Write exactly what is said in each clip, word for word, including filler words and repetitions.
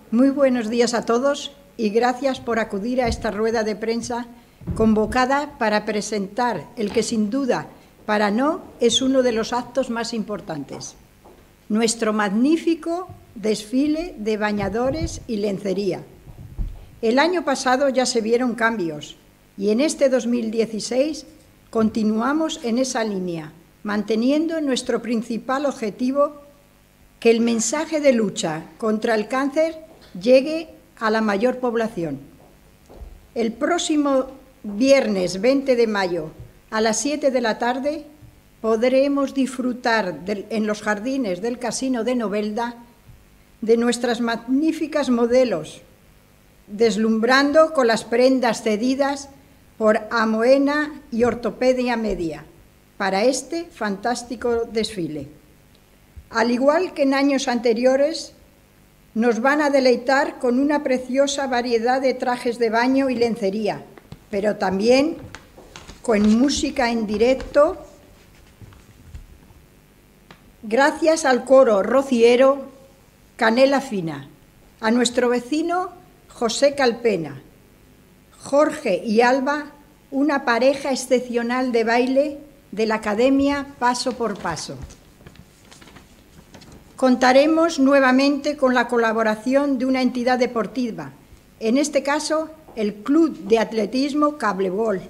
Muy buenos días a todos y gracias por acudir a esta rueda de prensa convocada para presentar el que sin duda para no es uno de los actos más importantes, nuestro magnífico desfile de bañadores y lencería. El año pasado ya se vieron cambios y en este dos mil dieciséis continuamos en esa línea, manteniendo nuestro principal objetivo, que el mensaje de lucha contra el cáncer llegue a la mayor población. El próximo viernes veinte de mayo a las siete de la tarde podremos disfrutar de, en los jardines del Casino de Novelda de nuestras magníficas modelos, deslumbrando con las prendas cedidas por Amoena y Ortopedia Media para este fantástico desfile. Al igual que en años anteriores, nos van a deleitar con una preciosa variedad de trajes de baño y lencería, pero también con música en directo, gracias al coro rociero Canela Fina, a nuestro vecino José Calpena, Jorge y Alba, una pareja excepcional de baile de la Academia Paso por Paso. Contaremos nuevamente con la colaboración de una entidad deportiva, en este caso el Club de Atletismo Cablebol.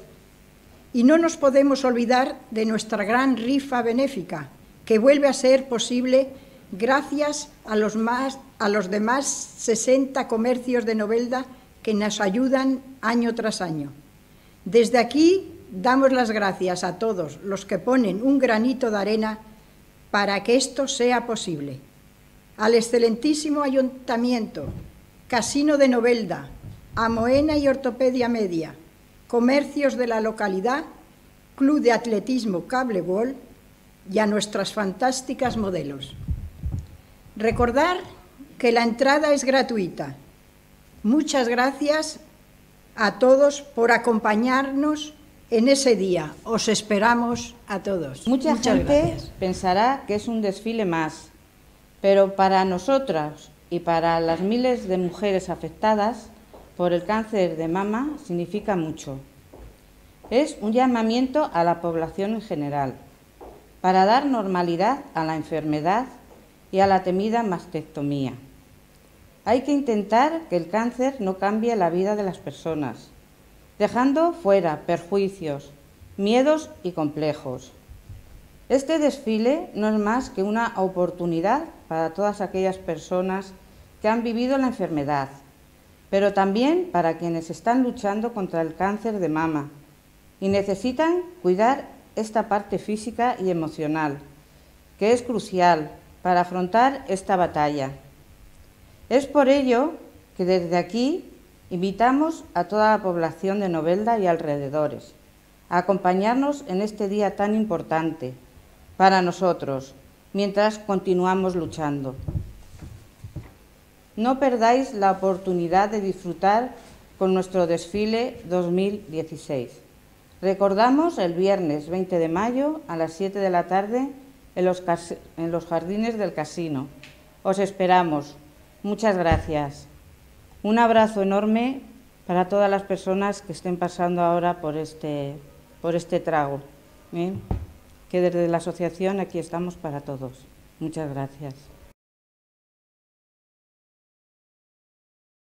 Y no nos podemos olvidar de nuestra gran rifa benéfica, que vuelve a ser posible gracias a los, más, a los demás sesenta comercios de Novelda que nos ayudan año tras año. Desde aquí damos las gracias a todos los que ponen un granito de arena para que esto sea posible. Al excelentísimo Ayuntamiento, Casino de Novelda, Amoena y Ortopedia Media, comercios de la localidad, Club de Atletismo Cablebol y a nuestras fantásticas modelos. Recordar que la entrada es gratuita. Muchas gracias a todos por acompañarnos en ese día. Os esperamos a todos. Mucha Muchas gente gracias. pensará que es un desfile más, pero para nosotras y para las miles de mujeres afectadas por el cáncer de mama significa mucho. Es un llamamiento a la población en general para dar normalidad a la enfermedad y a la temida mastectomía. Hay que intentar que el cáncer no cambie la vida de las personas, dejando fuera perjuicios, miedos y complejos. Este desfile no es más que una oportunidad para todas aquellas personas que han vivido la enfermedad, pero también para quienes están luchando contra el cáncer de mama y necesitan cuidar esta parte física y emocional, que es crucial para afrontar esta batalla. Es por ello que desde aquí invitamos a toda la población de Novelda y alrededores a acompañarnos en este día tan importante para nosotros, mientras continuamos luchando. No perdáis la oportunidad de disfrutar con nuestro desfile dos mil dieciséis. Recordamos el viernes veinte de mayo a las siete de la tarde en los, en los jardines del casino. Os esperamos. Muchas gracias. Un abrazo enorme para todas las personas que estén pasando ahora por este, por este trago, ¿eh? Que desde la asociación aquí estamos para todos. Muchas gracias.